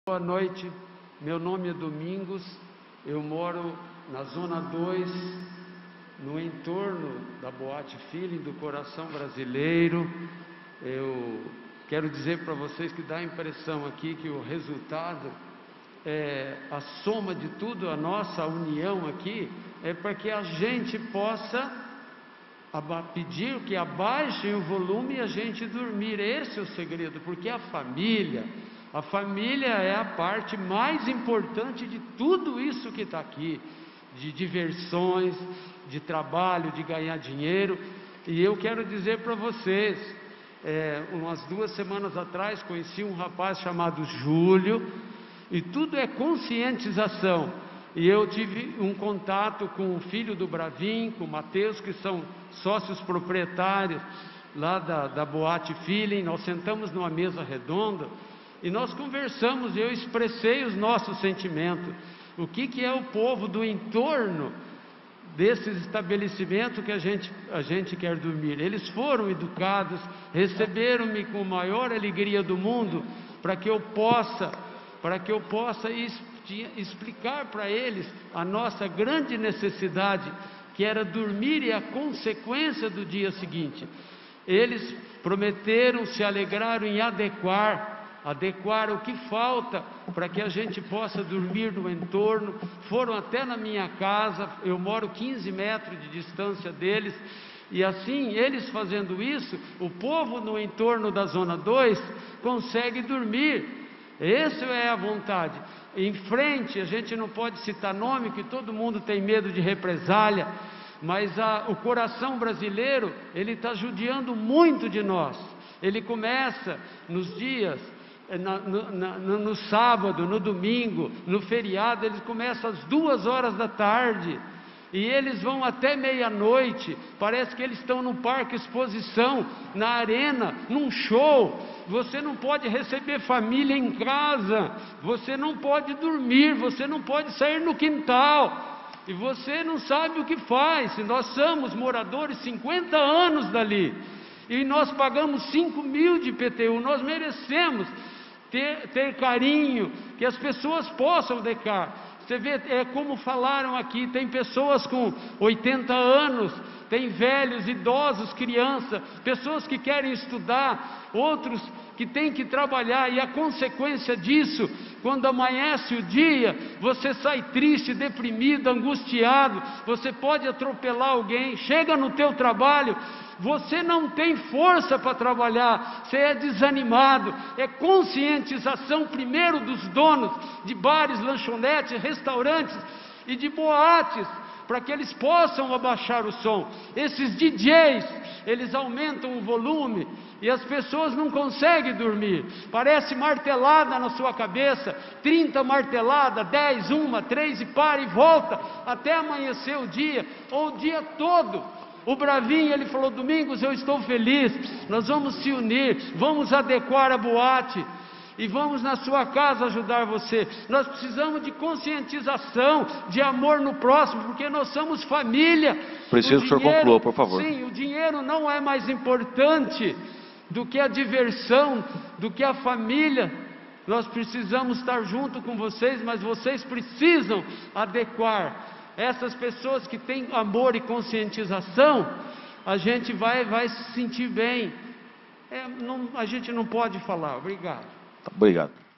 Boa noite, meu nome é Domingos, eu moro na Zona 2, no entorno da Boate Feeling, do coração brasileiro. Eu quero dizer para vocês que dá a impressão aqui que o resultado é a soma de tudo, a nossa união aqui, é para que a gente possa pedir que abaixem o volume e a gente dormir. Esse é o segredo, porque a família é a parte mais importante de tudo isso que está aqui, de diversões, de trabalho, de ganhar dinheiro. E eu quero dizer para vocês, umas 2 semanas atrás conheci um rapaz chamado Júlio, e tudo é conscientização. E eu tive um contato com o filho do Bravin, com o Matheus, que são sócios proprietários lá da Boate Feeling. Nós sentamos numa mesa redonda e nós conversamos, e eu expressei os nossos sentimentos. O que é o povo do entorno desses estabelecimentos que a gente quer dormir? Eles foram educados, receberam-me com a maior alegria do mundo, para que eu possa explicar para eles a nossa grande necessidade, que era dormir e a consequência do dia seguinte. Eles prometeram, se alegraram em adequar o que falta para que a gente possa dormir no entorno. Foram até na minha casa, eu moro 15 metros de distância deles, e assim, eles fazendo isso, o povo no entorno da Zona 2 consegue dormir. Essa é a vontade. Em frente, a gente não pode citar nome, que todo mundo tem medo de represália, mas o coração brasileiro, ele está judiando muito de nós. Ele começa nos dias, no sábado, no domingo, no feriado, eles começam às 2 horas da tarde, e eles vão até meia-noite. Parece que eles estão num parque exposição, na arena, num show. Você não pode receber família em casa, você não pode dormir, você não pode sair no quintal, e você não sabe o que faz. Se nós somos moradores 50 anos dali, e nós pagamos 5 mil de IPTU, nós merecemos ter carinho, que as pessoas possam adequar. Você vê, como falaram aqui, tem pessoas com 80 anos, tem velhos, idosos, crianças, pessoas que querem estudar, outros que têm que trabalhar, e a consequência disso, quando amanhece o dia, você sai triste, deprimido, angustiado, você pode atropelar alguém, chega no teu trabalho, você não tem força para trabalhar, você é desanimado. É conscientização primeiro dos donos de bares, lanchonetes, restaurantes e de boates, para que eles possam abaixar o som. Esses DJs, eles aumentam o volume e as pessoas não conseguem dormir. Parece martelada na sua cabeça, 30 marteladas, 10, 1, 3 e para e volta, até amanhecer o dia, ou o dia todo. O Bravin, ele falou: Domingos, eu estou feliz, nós vamos se unir, vamos adequar a boate, e vamos na sua casa ajudar você. Nós precisamos de conscientização, de amor no próximo, porque nós somos família. Preciso que o senhor conclua, por favor. Sim, o dinheiro não é mais importante do que a diversão, do que a família. Nós precisamos estar junto com vocês, mas vocês precisam adequar. Essas pessoas que têm amor e conscientização, a gente vai se sentir bem. A gente não pode falar. Obrigado. Obrigado.